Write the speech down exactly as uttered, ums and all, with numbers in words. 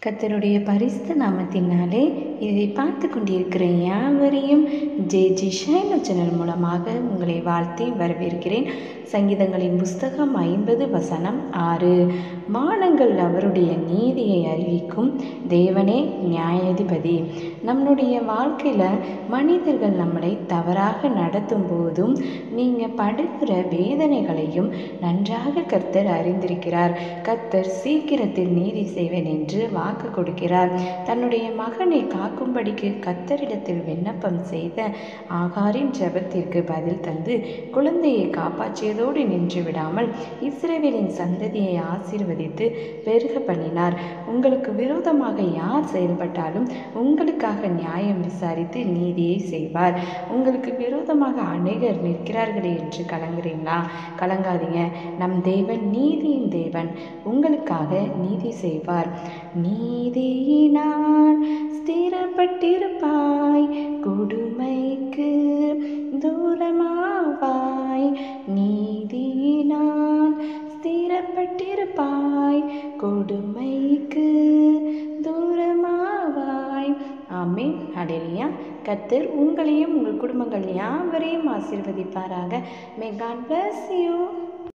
கர்த்தருடைய பரிசுத்த நாமத்தினாலே இதை பார்த்து கொண்டிருக்கிற யாவரையும் ஜே ஜி ஷைலோ சேனல் மூலமாக உங்களை வாழ்த்தி வரவேற்கிறேன். சங்கீதங்களின் புஸ்தகம் ஐம்பது வசனம் ஆறு. வானங்கள் அவருடைய நீதியை அறிவிக்கும், தேவனே நியாயாதிபதி. நம்மளுடைய வாழ்க்கையில் மனிதர்கள் நம்மளை தவறாக நடத்தும் போதும் நீங்கள் படுகிற வேதனைகளையும் நன்றாக கர்த்தர் அறிந்திருக்கிறார். கர்த்தர் சீக்கிரத்தில் நீதி செய்வேன் என்று வாக்கு கொடுக்கிறார். தன்னுடைய மகனை காக்கும்படிக்கு கர்த்தரிடத்தில் விண்ணப்பம் செய்த ஆகாரின் ஜெபத்திற்கு பதில் தந்து குழந்தையை காப்பாற்றியதோடு நின்று விடாமல் இஸ்ரவேலின் சந்ததியை ஆசீர்வதித்து பெருக பண்ணினார். உங்களுக்கு விரோதமாக யார் செயல்பட்டாலும் உங்களுக்காக நியாயம் விசாரித்து நீதியை செய்வார். உங்களுக்கு விரோதமாக அநேகர் நிற்கிறார்களே என்று கலங்குறீங்களா? கலங்காதீங்க. நம் தேவன் நீதியின் தேவன். உங்களுக்காக நீதி செய்வார். நீதியினால் ஸ்திரப்பட்டிருப்பாய், கொடுமைக்கு தூரமாவாய். நீதியினால் ஸ்திரப்பட்டிருப்பாய், கொடுமைக்கு தூரமாவாய். ஆமென். ஹல்லேலூயா. கர்த்தர் உங்களையும் உங்கள் குடும்பங்கள் யாவரையும் ஆசீர்வதிப்பாராக. May God bless you.